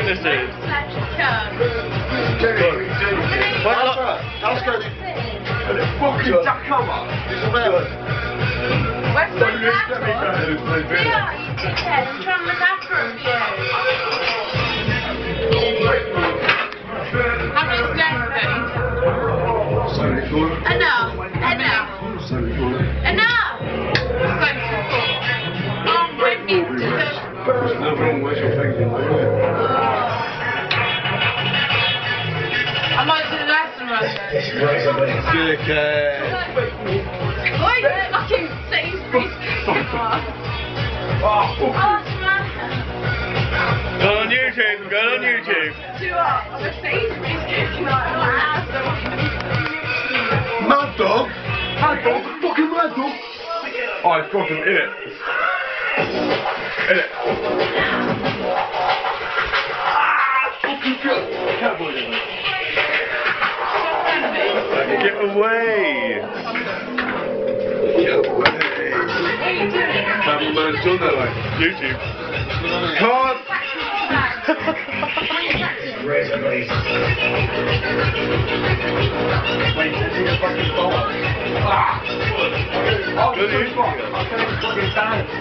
this is? That's good. Fucking Tacoma. It's a man. Where's my laptop? Yeah, you dickhead. I'm trying to look after him for you. How many steps then? Enough. I'm ready to There's nothing wrong with your thinking. I might do the lesson right then. Dickhead. Oi, fucking Sainsbury's customer. Oh, Samantha. Go on YouTube, go on YouTube. I'm a Sainsbury's customer, not an asshole. Mad dog? Mad dog? Fucking mad dog? Oh, it's fucking in it. In it. Fucking good. Get away. Get away. That man's done that like YouTube. Can't. Good YouTube.